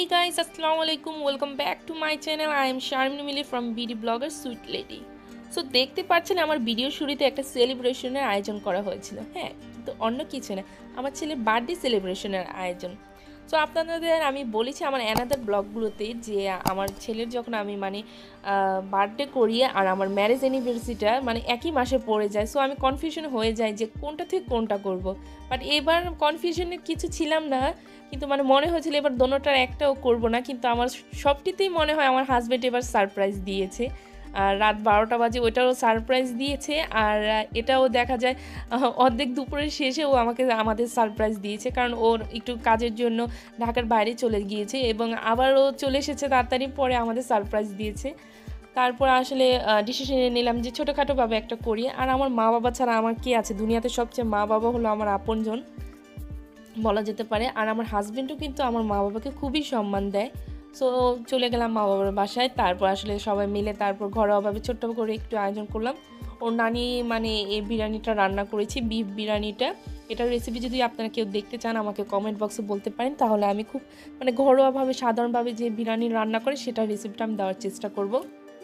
Hey guys, assalamu alaikum. Welcome back to my channel. I am Sharmini Mili from BD Blogger Sweet Lady. So দেখতে পাচ্ছেন আমার video শুরুতে একটা সেলিব্রেশনের আয়োজন করা হয়েছিল। হ্যাঁ, কিন্তু অন্য কিছু না, আমার ছেলের বার্থডে সেলিব্রেশনের আয়োজন। সো আপনাদের আমি বলেছি আমার অ্যানাদার ব্লগগুলোতে যে আমার ছেলের যখন আমি বার্থডে করি আর আমার ম্যারেজ অ্যানিভার্সারিটা একই মাসে পড়ে যায়। সো আমি কনফিউশন হয়ে যাই যে কোনটা থেকে কোনটা করব। বাট এবার কনফিউশনের কিছু ছিলাম না, কিন্তু মনে হয়েছিল এবার দোনোটার একটাও করব না। কিন্তু আমার সবটিতেই মনে হয় আমার হাজব্যান্ড এবার সারপ্রাইজ দিয়েছে। আর রাত 12টা বাজে ওইটারও সারপ্রাইজ দিয়েছে, আর এটাও দেখা যায় অর্ধেক দুপুরের শেষে ও আমাদের সারপ্রাইজ দিয়েছে, কারণ ওর একটু কাজের জন্য ঢাকার বাইরে চলে গিয়েছে এবং আবারও চলে এসেছে তাড়াতাড়ি, পরে আমাদের সারপ্রাইজ দিয়েছে। তারপর আসলে ডিসিশন নিলাম যে ছোটোখাটোভাবে একটা করি। আর আমার মা বাবা ছাড়া আমার কে আছে দুনিয়াতে, সবচেয়ে মা বাবা হলো আমার আপনজন বলা যেতে পারে। আর আমার হাজব্যান্ডও কিন্তু আমার মা বাবাকে খুবই সম্মান দেয়। সো চলে গেলাম মা বাবার বাসায়। তারপর আসলে সবাই মিলে তারপর ঘরোয়াভাবে ছোট্ট করে একটু আয়োজন করলাম। ওর নানি এই বিরিয়ানিটা রান্না করেছি, বিফ বিরিয়ানিটা। এটার রেসিপি যদি আপনারা কেউ দেখতে চান আমাকে কমেন্ট বক্সে বলতে পারেন, তাহলে আমি খুব ঘরোয়াভাবে সাধারণভাবে যে বিরিয়ানি রান্না করে সেটার রেসিপিটা আমি দেওয়ার চেষ্টা করব।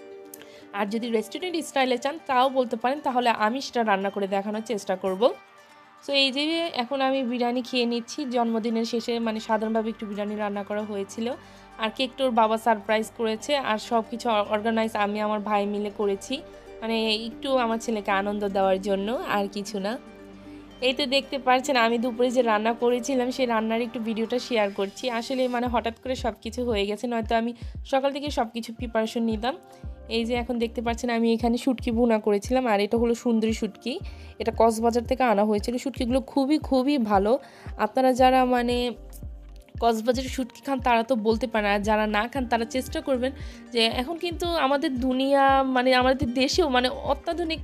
আর যদি রেস্টুরেন্ট স্টাইলে চান তাও বলতে পারেন, তাহলে আমি সেটা রান্না করে দেখানোর চেষ্টা করব। সো এই যে এখন আমি বিরিয়ানি খেয়ে নিচ্ছি। জন্মদিনের শেষে সাধারণভাবে একটু বিরিয়ানি রান্না করা হয়েছিল, আর কেকটার বাবা সারপ্রাইজ করেছে, আর সব কিছু অর্গানাইজ আমি আমার ভাই মিলে করেছি, একটু আমার ছেলেকে আনন্দ দেওয়ার জন্য, আর কিছু না। এই তো দেখতে পাচ্ছেন আমি দুপুরে যে রান্না করেছিলাম সেই রান্নার একটু ভিডিওটা শেয়ার করছি। আসলে হঠাৎ করে সব কিছু হয়ে গেছে, নয়তো আমি সকাল থেকে সব কিছু প্রিপারেশন নিতাম। এই যে এখন দেখতে পাচ্ছেন আমি এখানে শুটকি ভুনা করেছিলাম, আর এটা হলো সুন্দরী শুটকি। এটা কক্সবাজার থেকে আনা হয়েছিল। শুটকিগুলো খুবই খুবই ভালো। আপনারা যারা কক্সবাজারের শুটকি খান তারা তো বলতে পারেন, আর যারা না খান তারা চেষ্টা করবেন। যে এখন কিন্তু আমাদের দুনিয়া আমাদের দেশেও অত্যাধুনিক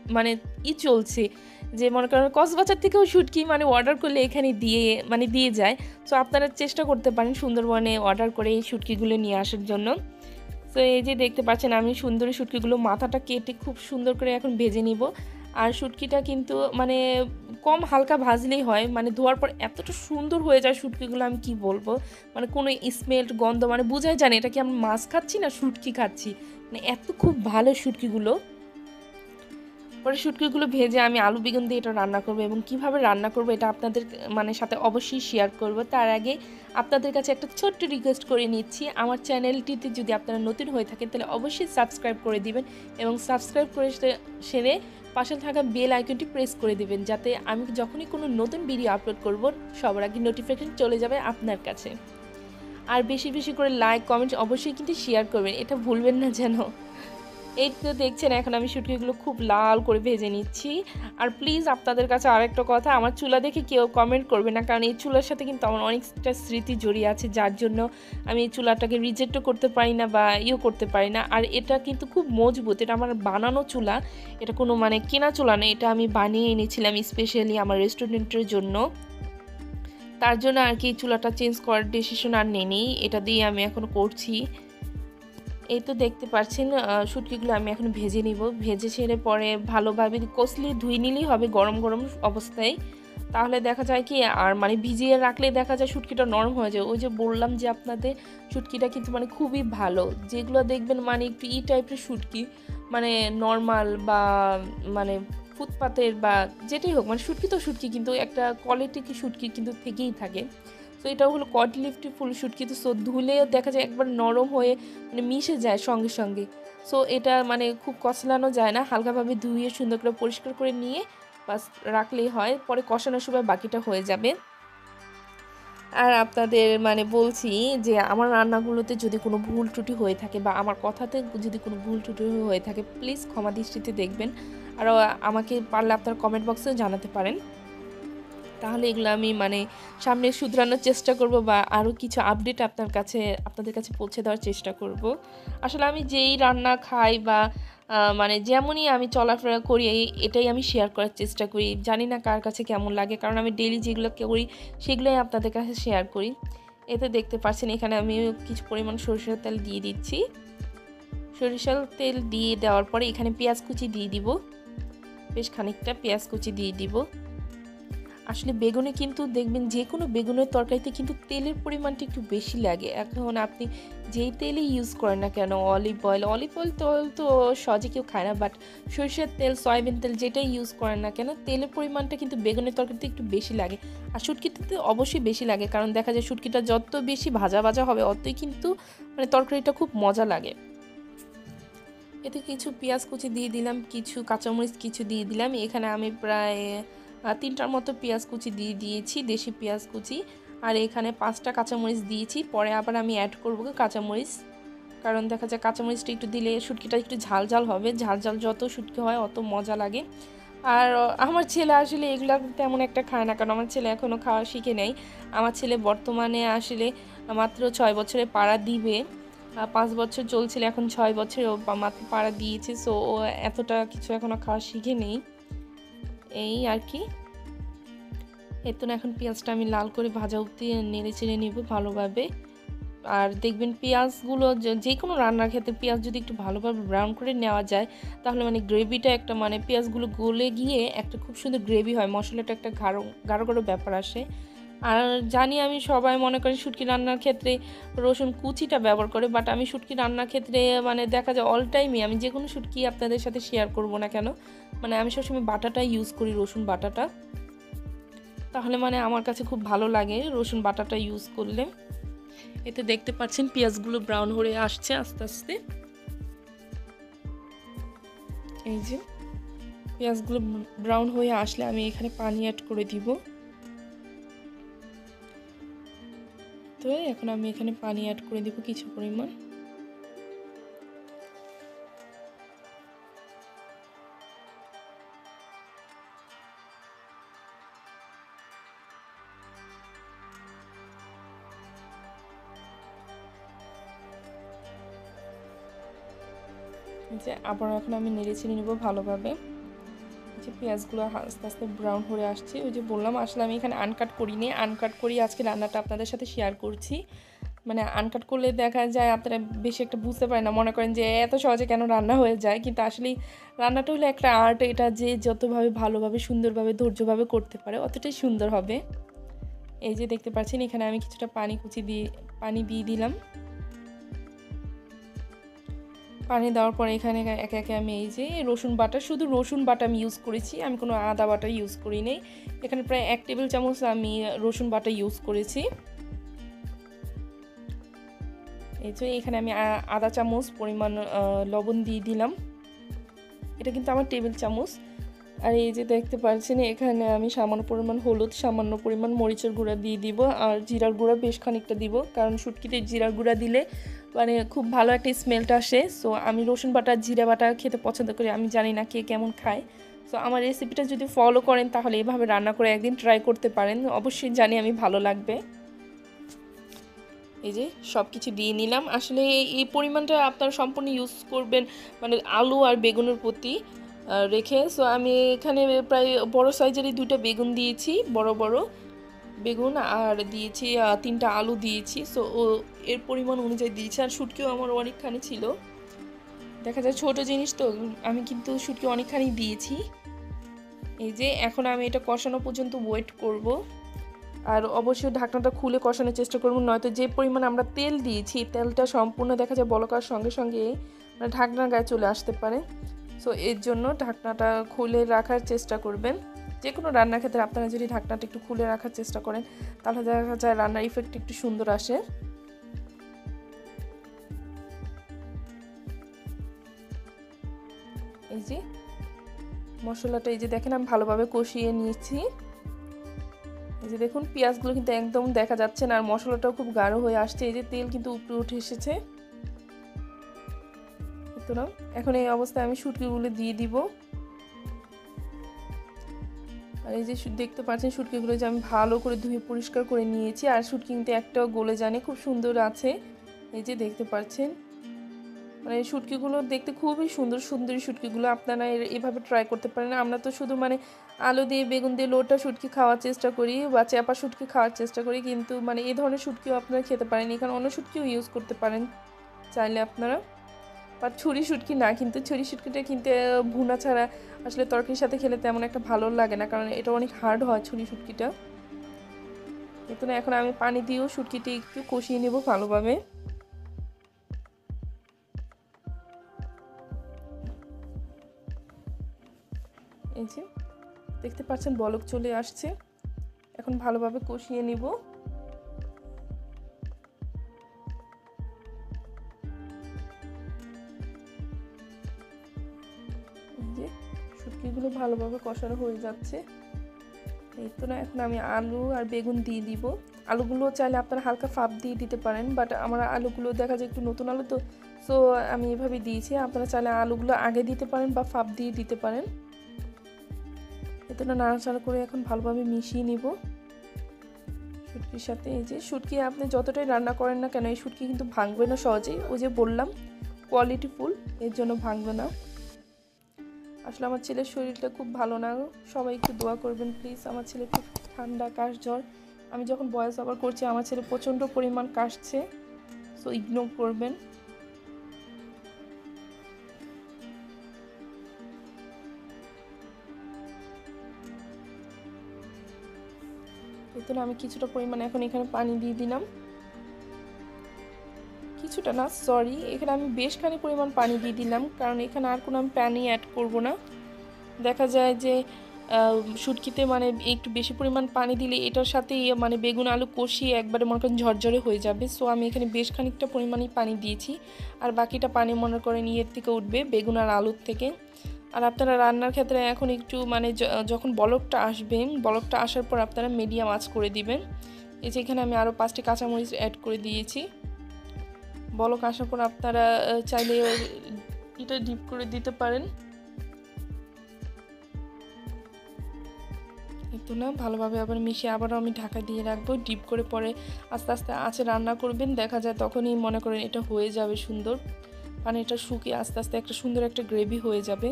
চলছে, যে মনে করেন কক্সবাজার থেকেও শুটকি অর্ডার করলে এখানে দিয়ে যায়। সো আপনারা চেষ্টা করতে পারেন সুন্দরবনে অর্ডার করে এই শুটকিগুলো নিয়ে আসার জন্য। তো এই যে দেখতে পাচ্ছেন আমি সুন্দরী শুটকিগুলো মাথাটা কেটে খুব সুন্দর করে এখন ভেজে নিব। আর শুটকিটা কিন্তু কম হালকা ভাজলেই হয়, ধোয়ার পর এতটা সুন্দর হয়ে যায় শুটকিগুলো, আমি কি বলবো। কোনো স্মেল গন্ধ বোঝাই যায় না এটা কি আমি মাছ খাচ্ছি না শুটকি খাচ্ছি। এত খুব ভালো শুটকিগুলো। পরে শুটকিগুলো ভেজে আমি আলু বেগুন দিয়ে এটা রান্না করবো, এবং কিভাবে রান্না করবো এটা আপনাদের সাথে অবশ্যই শেয়ার করব। তার আগে আপনাদের কাছে একটা ছোট্ট রিকোয়েস্ট করে নিচ্ছি, আমার চ্যানেলটিতে যদি আপনারা নতুন হয়ে থাকেন তাহলে অবশ্যই সাবস্ক্রাইব করে দিবেন, এবং সাবস্ক্রাইব করে সেরে পাশে থাকা বেল আইকনটি প্রেস করে দিবেন, যাতে আমি যখনই কোনো নতুন ভিডিও আপলোড করব সবার আগে নোটিফিকেশন চলে যাবে আপনার কাছে। আর বেশি বেশি করে লাইক কমেন্ট অবশ্যই কিন্তু শেয়ার করবেন, এটা ভুলবেন না যেন। এই তো দেখছেন এখন আমি শুটকিগুলো খুব লাল করে ভেজে নিচ্ছি। আর প্লিজ আপনাদের কাছে আরেকটা কথা, আমার চুলা দেখে কেউ কমেন্ট করবে না, কারণ এই চুলার সাথে কিন্তু আমার অনেকটা স্মৃতি জড়িয়ে আছে, যার জন্য আমি এই চুলাটাকে রিজেক্টও করতে পারি না বা করতে পারি না। আর এটা কিন্তু খুব মজবুত, এটা আমার বানানো চুলা, এটা কোনো কেনা চুলা না, এটা আমি বানিয়ে এনেছিলাম স্পেশালি আমার রেস্টুরেন্টের জন্য। তার জন্য আর কি চুলাটা চেঞ্জ করার ডিসিশন আর নেই, এটা দিয়ে আমি এখন করছি। এই তো দেখতে পাচ্ছেন শুটকিগুলো আমি এখন ভেজে নিব। ভেজে ছেড়ে পরে ভালোভাবে কষলি ধুয়ে নিলেই হবে গরম গরম অবস্থায়। তাহলে দেখা যায় কি, আর ভিজিয়ে রাখলে দেখা যায় শুটকিটা নরম হয়ে যায়। ওই যে বললাম যে আপনাদের শুটকিটা কিন্তু খুবই ভালো। যেগুলো দেখবেন একটু টাইপের শুটকি, নর্মাল বা ফুটপাতের বা যেটাই হোক, শুটকি তো শুটকি, কিন্তু একটা কোয়ালিটি শুটকি কিন্তু থেকেই থাকে। তো এটাও হলো কড লিফটি ফুল শুটকি। তো সো ধুলে দেখা যায় একবার নরম হয়ে মিশে যায় সঙ্গে সঙ্গে। সো এটা খুব কষলানো যায় না, হালকাভাবে ধুয়ে সুন্দর করে পরিষ্কার করে নিয়ে বাস রাখলেই হয়, পরে কষানোর সময় বাকিটা হয়ে যাবে। আর আপনাদের বলছি যে আমার রান্নাগুলোতে যদি কোনো ভুল ত্রুটি হয়ে থাকে বা আমার কথাতে যদি কোনো ভুল ত্রুটি হয়ে থাকে প্লিজ ক্ষমা দৃষ্টিতে দেখবেন। আর আমাকে পারলে আপনার কমেন্ট বক্সেও জানাতে পারেন, তাহলে এগুলো আমি সামনে শুধরানোর চেষ্টা করব বা আরও কিছু আপডেট আপনাদের কাছে পৌঁছে দেওয়ার চেষ্টা করব। আসলে আমি যেই রান্না খাই বা যেমনই আমি চলাফেরা করি এটাই আমি শেয়ার করার চেষ্টা করি। জানি না কার কাছে কেমন লাগে, কারণ আমি ডেইলি যেগুলো করি সেগুলোই আপনাদের কাছে শেয়ার করি। এতে দেখতে পাচ্ছেন এখানে আমি কিছু পরিমাণ সরিষার তেল দিয়ে দিচ্ছি। সরিষার তেল দিয়ে দেওয়ার পরে এখানে পেঁয়াজ কুচি দিয়ে দিব, বেশ খানিকটা পেঁয়াজ কুচি দিয়ে দিব। আসলে বেগুনে কিন্তু দেখবেন যে কোনো বেগুনের তরকারিতে কিন্তু তেলের পরিমাণটা একটু বেশি লাগে। এখন আপনি যেই তেলই ইউজ করেন না কেন, অলিভ অয়েল তো সহজে কেউ খায় না, বাট সরিষার তেল, সয়াবিন তেল যেটাই ইউজ করেন না কেন, তেলের পরিমাণটা কিন্তু বেগুনের তরকারিতে একটু বেশি লাগে। আর শুটকিতে তো অবশ্যই বেশি লাগে, কারণ দেখা যায় শুটকিটা যত বেশি ভাজা ভাজা হবে অতই কিন্তু মানে তরকারিটা খুব মজা লাগে। এতে কিছু পেঁয়াজ কুচি দিয়ে দিলাম, কিছু কাঁচামরিচ কিছু দিয়ে দিলাম। এখানে আমি প্রায় 3টার মতো পেঁয়াজ কুচি দিয়ে দিয়েছি, দেশি পেঁয়াজ কুচি। আর এখানে 5টা কাঁচামরিচ দিয়েছি, পরে আবার আমি অ্যাড করবো কাঁচামরিচ, কারণ দেখা যায় কাঁচামরিচটা একটু দিলে শুটকিটা একটু ঝাল ঝাল হবে। ঝাল ঝাল যত শুটকি হয় অত মজা লাগে। আর আমার ছেলে আসলে এগুলা তেমন একটা খায় না, কারণ আমার ছেলে এখনও খাওয়া শিখে নেই। আমার ছেলে বর্তমানে আসলে মাত্র 6 বছরে পাড়া দিবে। 5 বছর চলছিল, এখন 6 বছরে ও মাত্র পাড়া দিয়েছে। সো ও এতটা কিছু এখনও খাওয়া শিখে নেই, এই আর কি। এর তো এখন পেঁয়াজটা আমি লাল করে ভাজা অবধি নেড়ে চেড়ে নেব ভালোভাবে। আর দেখবেন পেঁয়াজগুলো যে কোনো রান্নার ক্ষেত্রে পেঁয়াজ যদি একটু ভালোভাবে ব্রাউন করে নেওয়া যায়, তাহলে মানে গ্রেভিটা একটা মানে পেঁয়াজগুলো গলে গিয়ে একটা খুব সুন্দর গ্রেভি হয়, মশলাটা একটা গাঢ় গাঢ় ব্যাপার আসে। আর জানি আমি সবাই মনে করি শুটকি রান্নার ক্ষেত্রে রসুন কুচিটা ব্যবহার করে, বাট আমি শুটকি রান্নার ক্ষেত্রে মানে দেখা যায় অল টাইমই আমি যে কোনো শুটকি আপনাদের সাথে শেয়ার করব না কেন, মানে আমি সবসময় বাটাটা ইউজ করি, রসুন বাটাটা। তাহলে মানে আমার কাছে খুব ভালো লাগে রসুন বাটাটা ইউজ করলে। এতে দেখতে পাচ্ছেন পেঁয়াজগুলো ব্রাউন হয়ে আসছে আস্তে আস্তে। এই যে পেঁয়াজগুলো ব্রাউন হয়ে আসলে আমি এখানে পানি অ্যাড করে দিব। তো এখন আমি এখানে পানি অ্যাড করে দিব কিছু পরিমাণ। যে আবার এখন আমি নেড়ে চেড়ে নেবো ভালোভাবে। যে পেঁয়াজগুলো আস্তে আস্তে ব্রাউন হয়ে আসছে, ওই যে বললাম আসলে আমি এখানে আনকাট করিনি, আনকাট করি আজকে রান্নাটা আপনাদের সাথে শেয়ার করছি। মানে আনকাট করলে দেখা যায় আপনারা বেশি একটা বুঝতে পারেন না, মনে করেন যে এত সহজে কেন রান্না হয়ে যায়, কিন্তু আসলে রান্নাটা হলো একটা আর্ট। এটা যে যতভাবে ভালোভাবে সুন্দরভাবে ধৈর্যভাবে করতে পারে অতটাই সুন্দর হবে। এই যে দেখতে পাচ্ছেন এখানে আমি কিছুটা পানি দিয়ে দিলাম। পানি দেওয়ার পর এখানে একে একে আমি এই যে রসুন বাটা, শুধু রসুন বাটা আমি ইউজ করেছি, আমি কোনো আদা বাটা ইউজ করি নাই। এখানে প্রায় 1 টেবিল চামচ আমি রসুন বাটা ইউজ করেছি। এই যে এখানে আমি আধা চামচ পরিমাণ লবণ দিয়ে দিলাম, এটা কিন্তু আমার টেবিল চামচ। আর এই যে দেখতে পাচ্ছেন এখানে আমি সামান্য পরিমাণ হলুদ, সামান্য পরিমাণ মরিচের গুঁড়া দিয়ে দিব, আর জিরার গুঁড়া বেশ খানিকটা দিব, কারণ শুটকিতে জিরার গুঁড়া দিলে মানে খুব ভালো একটা স্মেলটা আসে। সো আমি রসুন বাটা জিরা বাটা খেতে পছন্দ করি, আমি জানি না কে কেমন খায়। সো আমার রেসিপিটা যদি ফলো করেন তাহলে এভাবে রান্না করে একদিন ট্রাই করতে পারেন, অবশ্যই জানি আমি ভালো লাগবে। এই যে সব কিছু দিয়ে নিলাম। আসলে এই পরিমাণটা আপনারা সম্পূর্ণ ইউজ করবেন মানে আলু আর বেগুনের প্রতি রেখে। সো আমি এখানে প্রায় বড় সাইজেরই 2টা বেগুন দিয়েছি, বড় বড় বেগুন, আর দিয়েছি 3টা আলু দিয়েছি। সো এর পরিমাণ অনুযায়ী দিয়েছি। আর শুটকিও আমার অনেকখানি ছিল, দেখা যায় ছোট জিনিস তো আমি কিন্তু শুটকি অনেকখানি দিয়েছি। এই যে এখন আমি এটা কষানো পর্যন্ত ওয়েট করব, আর অবশ্যই ঢাকনাটা খুলে কষানোর চেষ্টা করব, নয়তো যে পরিমাণ আমরা তেল দিয়েছি তেলটা সম্পূর্ণ দেখা যায় বলকার সঙ্গে সঙ্গে মানে ঢাকনার গায়ে চলে আসতে পারে। সো এর জন্য ঢাকনাটা খুলে রাখার চেষ্টা করবেন। যে কোনো রান্নার ক্ষেত্রে আপনারা যদি ঢাকনাটা একটু খুলে রাখার চেষ্টা করেন তাহলে দেখা যায় রান্নার ইফেক্ট একটু সুন্দর আসে। এই যে মশলাটা এই যে দেখেন আমি ভালোভাবে কষিয়ে নিয়েছি। এই যে দেখুন পেঁয়াজগুলো কিন্তু একদম দেখা যাচ্ছে না, আর মশলাটাও খুব গাঢ় হয়ে আসছে। এই যে তেল কিন্তু উপরে উঠে এসেছে। এখন এই অবস্থায় আমি শুটকিগুলো দিয়ে দিব। আর এই যে দেখতে পাচ্ছেন শুটকিগুলো যে আমি ভালো করে ধুয়ে পরিষ্কার করে নিয়েছি, আর শুটকি কিন্তু একটাও গলে যায়নি, খুব সুন্দর আছে। এই যে দেখতে পাচ্ছেন মানে শুটকিগুলো দেখতে খুবই সুন্দর, সুন্দরী শুটকিগুলো আপনারা এভাবে ট্রাই করতে পারেন। আমরা তো শুধু মানে আলু দিয়ে বেগুন দিয়ে লোটা শুটকি খাওয়ার চেষ্টা করি বা চাপা শুটকি খাওয়ার চেষ্টা করি, কিন্তু মানে এই ধরনের শুটকিও আপনারা খেতে পারেন, এখানে অন্য শুটকিও ইউজ করতে পারেন চাইলে আপনারা। বাট ছুরি শুটকি না, কিন্তু ছুরি শুটকিটা কিন্তু ভুনা ছাড়া আসলে তরকারির সাথে খেলে তেমন একটা ভালো লাগে না, কারণ এটা অনেক হার্ড হয় ছুরি শুটকিটা। কিন্তু না, এখন আমি পানি দিয়েও শুটকিটি একটু কষিয়ে নেব ভালোভাবে। এই যে দেখতে পাচ্ছেন বলক চলে আসছে, এখন ভালোভাবে কষিয়ে নিব। যে শুটকিগুলো ভালোভাবে কষানো হয়ে যাচ্ছে। এই তো না, এখন আমি আলু আর বেগুন দিয়ে দিব। আলুগুলো চাইলে আপনারা হালকা ফাঁপ দিয়ে দিতে পারেন, বাট আমার আলুগুলো দেখা যায় একটু নতুন আলু তো, সো আমি এভাবে দিয়েছি। আপনারা চাইলে আলুগুলো আগে দিতে পারেন বা ফাঁপ দিয়ে দিতে পারেন। এতো না, নাড়াচাড়া করে এখন ভালোভাবে মিশিয়ে নিব শুটকির সাথে। এই যে শুটকি আপনি যতটাই রান্না করেন না কেন, এই শুটকি কিন্তু ভাঙবে না সহজেই। ওই যে বললাম কোয়ালিটি ফুল, এর জন্য ভাঙবে না। আসলে আমার ছেলের শরীরটা খুব ভালো না, সবাই একটু দোয়া করবেন প্লিজ। আমার ছেলে খুব ঠান্ডা, কাশ, জ্বর। আমি যখন ভয়েস ওভার করছি আমার ছেলে প্রচণ্ড পরিমাণ কাশছে, সো ইগনোর করবেন। এতে আমি কিছুটা পরিমাণ এখন এখানে পানি দিয়ে দিলাম। কিছুটা না, সরি, এখানে আমি বেশখানি পরিমাণ পানি দিয়ে দিলাম, কারণ এখানে আর কোনো আমি পানি অ্যাড করব না। দেখা যায় যে শুটকিতে মানে একটু বেশি পরিমাণ পানি দিলে এটার সাথে মানে বেগুন আলু কষিয়ে একবারে মনে করেন ঝরঝরে হয়ে যাবে। সো আমি এখানে বেশ খানিকটা পরিমাণেই পানি দিয়েছি, আর বাকিটা পানি মনে করেন ইয়ের থেকে উঠবে, বেগুন আর আলুর থেকে। আর আপনারা রান্নার ক্ষেত্রে এখন একটু মানে যখন বলকটা আসবে, বলকটা আসার পর আপনারা মিডিয়াম আঁচ করে দিবেন। এই যে এখানে আমি আরও 5টি কাঁচামরিচ অ্যাড করে দিয়েছি। বলক আসার পর আপনারা চাইলে এটা ডিপ করে দিতে পারেন। একটু না ভালোভাবে আবার মিশিয়ে আবারও আমি ঢাকা দিয়ে রাখবো। ডিপ করে পরে আস্তে আস্তে আঁচে রান্না করবেন, দেখা যায় তখনই মনে করেন এটা হয়ে যাবে সুন্দর, পানিটা শুকিয়ে আস্তে আস্তে একটা সুন্দর একটা গ্রেভি হয়ে যাবে।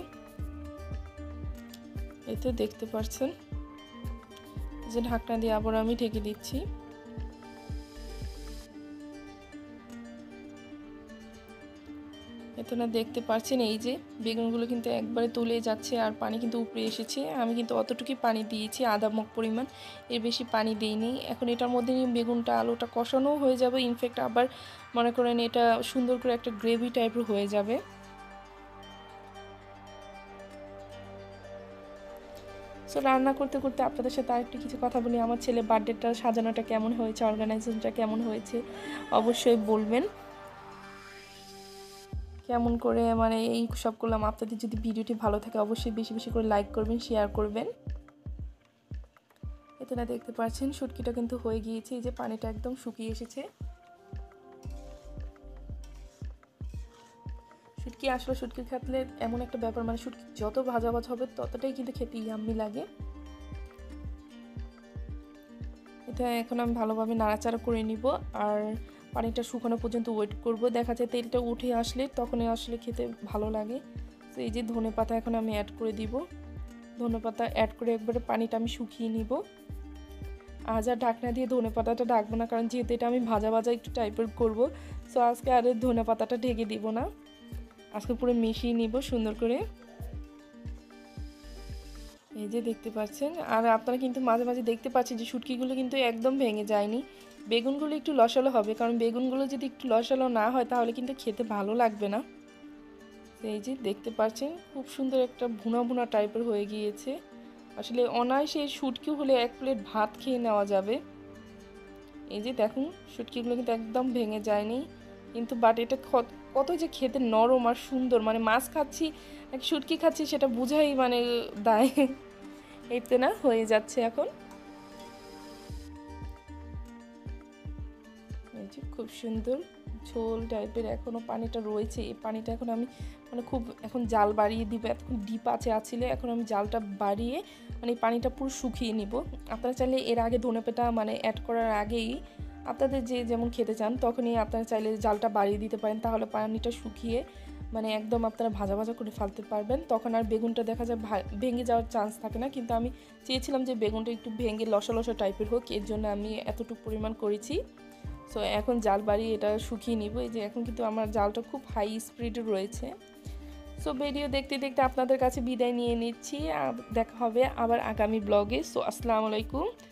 এতে দেখতে পাচ্ছেন যে ঢাকনা দিয়ে আবার আমি ঢেকে দিচ্ছি। এতে না দেখতে পাচ্ছেন এই যে বেগুনগুলো কিন্তু একবারে তুলে যাচ্ছে আর পানি কিন্তু উপরে এসেছে। আমি কিন্তু অতটুকুই পানি দিয়েছি, আধা মগ পরিমাণ, এর বেশি পানি দিইনি। এখন এটার মধ্যে বেগুনটা আলুটা কষানো হয়ে যাবে, ইনফ্যাক্ট আবার মনে করেন এটা সুন্দর করে একটা গ্রেভি টাইপের হয়ে যাবে। সো রান্না করতে করতে আপনাদের সাথে আরেকটু কিছু কথা বলি। আমার ছেলে বার্থডেটা সাজানোটা কেমন হয়েছে, অর্গানাইজেশনটা কেমন হয়েছে অবশ্যই বলবেন। কেমন করে মানে এই সব করলাম। আপনাদের যদি ভিডিওটি ভালো থাকে অবশ্যই বেশি বেশি করে লাইক করবেন, শেয়ার করবেন। এতে না দেখতে পাচ্ছেন শুটকিটা কিন্তু হয়ে গিয়েছে, এই যে পানিটা একদম শুকিয়ে এসেছে। শুটকি আসলে শুটকি খেতে এমন একটা ব্যাপার, মানে শুটকি যত ভাজা ভাজা হবে ততটাই কিন্তু খেতে ইয়াম্মি লাগে। এটা এখন আমি ভালোভাবে নাড়াচাড়া করে নিব আর পানিটা শুকানো পর্যন্ত ওয়েট করব। দেখা যায় তেলটা উঠে আসলে তখনই আসলে খেতে ভালো লাগে। তো এই যে ধনেপাতা এখন আমি অ্যাড করে দিব। ধনেপাতা অ্যাড করে একবারে পানিটা আমি শুকিয়ে নিব। আজ আর ঢাকনা দিয়ে ধনেপাতাটা ঢাকবো না, কারণ যেহেতু এটা আমি ভাজা ভাজা একটু টাইপের করব, সো আজকে আর ধনেপাতাটা ঢেকে দিব না, আজকে পুরো মিশিয়ে নিব সুন্দর করে। এই যে দেখতে পাচ্ছেন, আর আপনারা কিন্তু মাঝে মাঝে দেখতে পাচ্ছেন যে শুটকিগুলো কিন্তু একদম ভেঙে যায়নি, বেগুনগুলো একটু লসালো হবে, কারণ বেগুনগুলো যদি একটু লসালো না হয় তাহলে কিন্তু খেতে ভালো লাগবে না। এই যে দেখতে পাচ্ছেন খুব সুন্দর একটা ভুনা ভুনা টাইপের হয়ে গিয়েছে। আসলে অনায়াসে শুটকি হলে 1 প্লেট ভাত খেয়ে নেওয়া যাবে। এই যে দেখুন শুটকিগুলো কিন্তু একদম ভেঙে যায়নি, কিন্তু বাট এটা কত যে খেতে নরম আর সুন্দর, মানে মাছ খাচ্ছি নাকি শুটকি খাচ্ছি সেটা বুঝাই মানে দায়। এই তো না হয়ে যাচ্ছে এখন। এই যে খুব সুন্দর ঝোল টাইপের এখনো পানিটা রয়েছে, এই পানিটা এখন আমি মানে খুব এখন জাল বাড়িয়ে দিব। এতক্ষণ ডিপ আছে এখন আমি জালটা বাড়িয়ে মানে এই পানিটা পুরো শুকিয়ে নিব। আপনারা চাইলে এর আগে ধনেপাতা মানে অ্যাড করার আগেই আপনাদের যে যেমন খেতে চান তখনই আপনারা চাইলে জালটা বাড়িয়ে দিতে পারেন, তাহলে পানিটা শুকিয়ে মানে একদম আপনারা ভাজা ভাজা করে ফেলতে পারবেন। তখন আর বেগুনটা দেখা যায় ভেঙে যাওয়ার চান্স থাকে না, কিন্তু আমি চেয়েছিলাম যে বেগুনটা একটু ভেঙে লসা লসা টাইপের হোক, এর জন্য আমি এতটুকু পরিমাণ করেছি। সো এখন জাল বাড়ি এটা শুকিয়ে নিব। এই যে এখন কিন্তু আমার জালটা খুব হাই স্পিডে রয়েছে। সো ভিডিও দেখতে দেখতে আপনাদের কাছে বিদায় নিয়ে নিচ্ছি। দেখা হবে আবার আগামী ব্লগে। সো আসসালামু আলাইকুম।